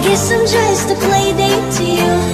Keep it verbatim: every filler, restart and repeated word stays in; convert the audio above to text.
guess I'm just a play date to you.